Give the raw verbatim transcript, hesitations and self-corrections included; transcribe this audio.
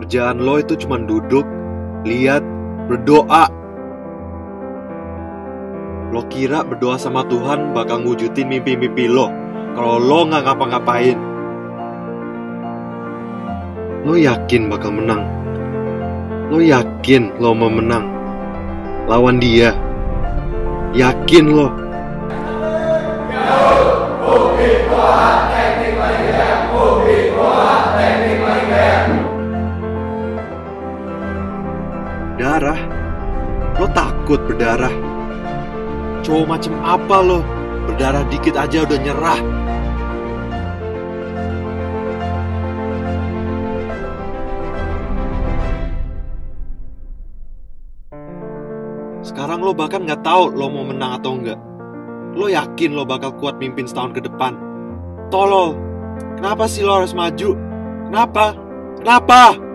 Kerjaan lo itu cuma duduk, lihat, berdoa. Lo kira berdoa sama Tuhan bakal ngwujudin mimpi-mimpi lo kalau lo nggak ngapa-ngapain? Lo yakin bakal menang? Lo yakin lo mau menang lawan dia? Yakin lo? Darah? Lo takut berdarah? Cowok macam apa lo? Berdarah dikit aja udah nyerah. Sekarang lo bahkan gak tahu lo mau menang atau enggak. Lo yakin lo bakal kuat mimpin setahun ke depan? Tolol, kenapa sih lo harus maju? Kenapa? Kenapa?